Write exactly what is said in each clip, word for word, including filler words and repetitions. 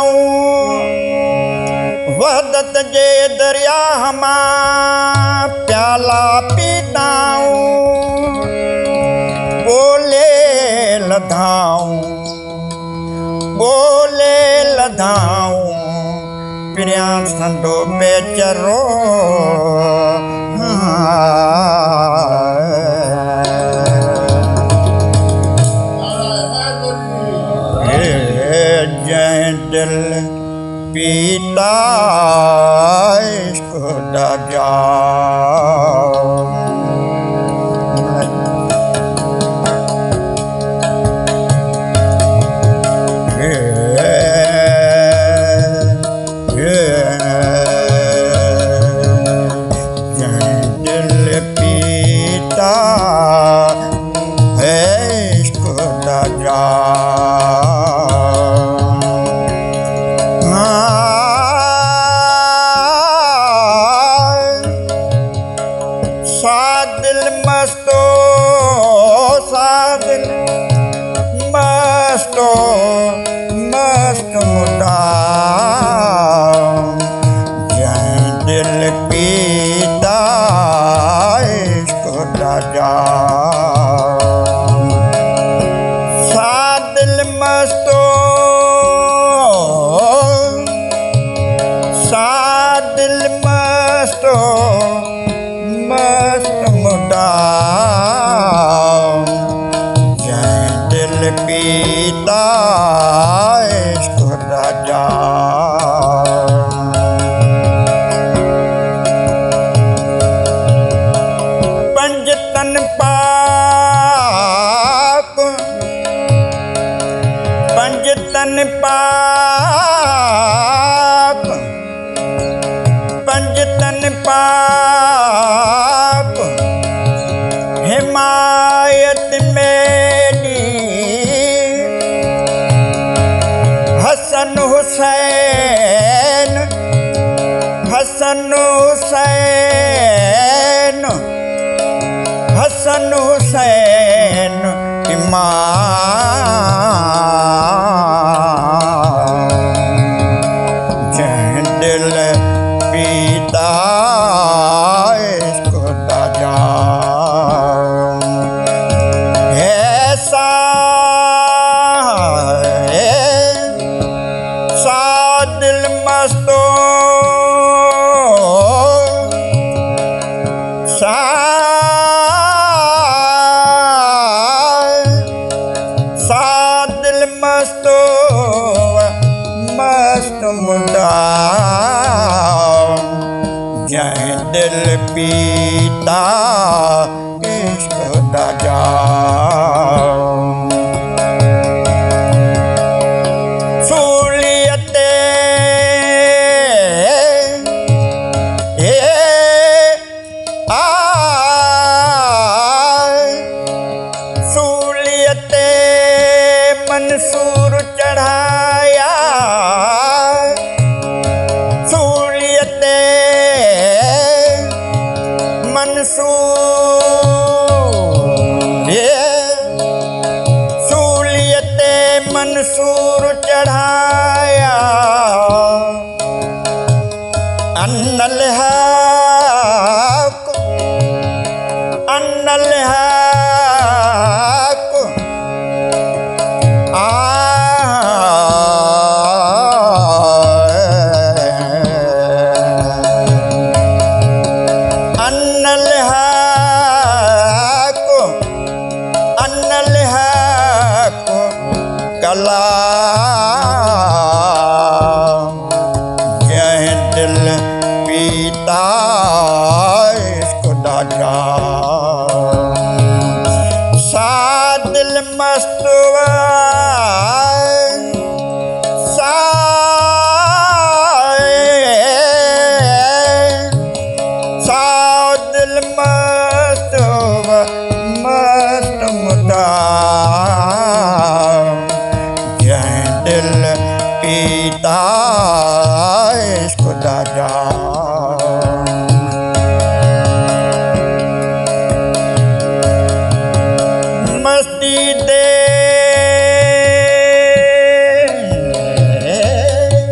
वहदत जे दरिया हमा प्याला पीताऊं, बोले लधाऊं बोले लधाऊं प्रिया संडो बेचरो जय दिल पीता इसको दाजा सादिल मस्तो सादिल मस्तो मस्त मुदा जय दिल पीता इसको दाजा सादिल मस्तो सादिल मस्तो मस्त मुदा जय दिल पीता इसको दाजा पंजतन पाक पंजतन पाक पंजतन पाक हिमायत मेरी हसन हुसैन हसन हुसैन हसन हुसैन इमाम जय दिल पीता इसको दाजा ऐसा सादिल मस्तो सा सादिल मस्तो मस्त मुदा जय दिल पीता इसको दाजा सूलियते ए आ सूलियते मंसूर चढ़ाया सूलियते मंसूर सूलियते मंसूर चढ़ाया अन्नल हक अन्नल हक आ अन्नल हक अन्नल हक कला जय दिल पीता इसको दाजा सादिल मस्तवा सा सादिल मस्तवा मस्त मुदा जय दिल पीता इसको दाजा मस्ती दे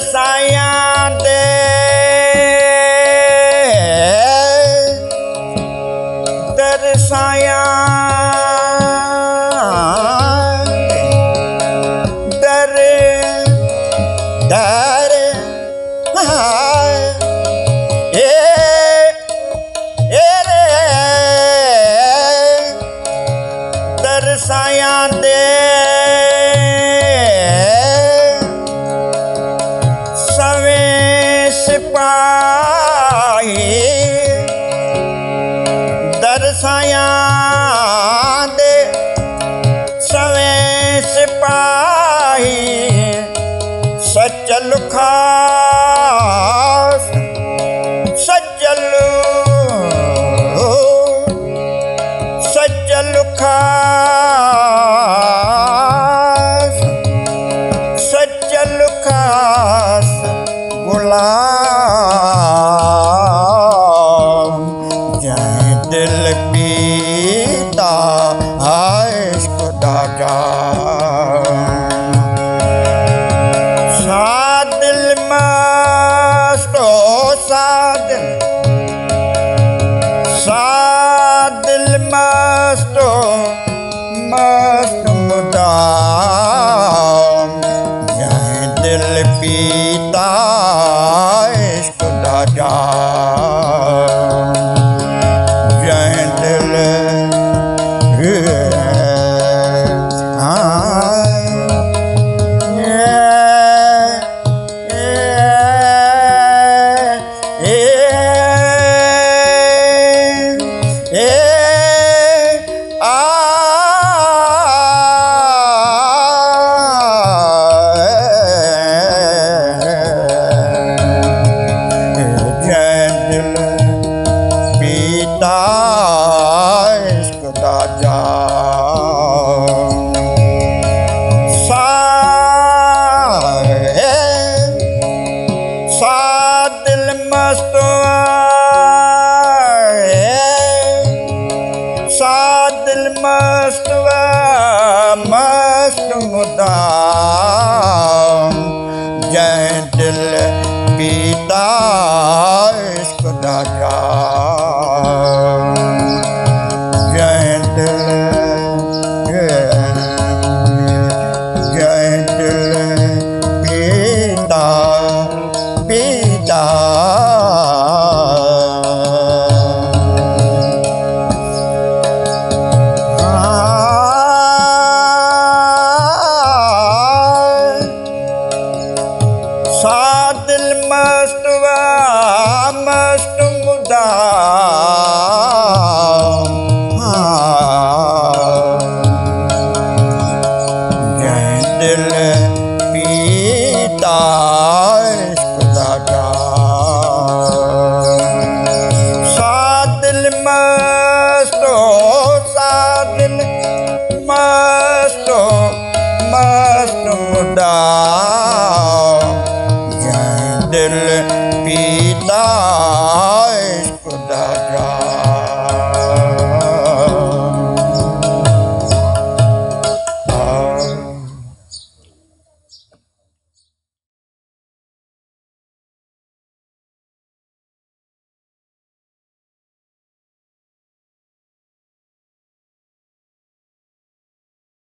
सायां दे दरसायां दर दर ए ए रे दरसायां दे सिपाही दरसायां दे सवें सिपाही सचल खास सचल सचल खास सचल खास गुलाम जय दिल पीता इश्क दा जाम सा दिल मस्तो सा दिल सा दिल मस्तो मस्त मुदाम जय दिल पीता इश्क दा जाम जय दिल इश्क दा जाम सा सा दिल मस्त सा दिल मस्त मस्त मुदाम जय दिल पीता इश्क दा जाम जय दिल जय दिल पीता पीता सा दिल मस्त मस्त मुदाम जय दिल पीता इश्क दा जाम सा दिल मस्तो सा दिल मस्तो मस्त मुदाम जय दिल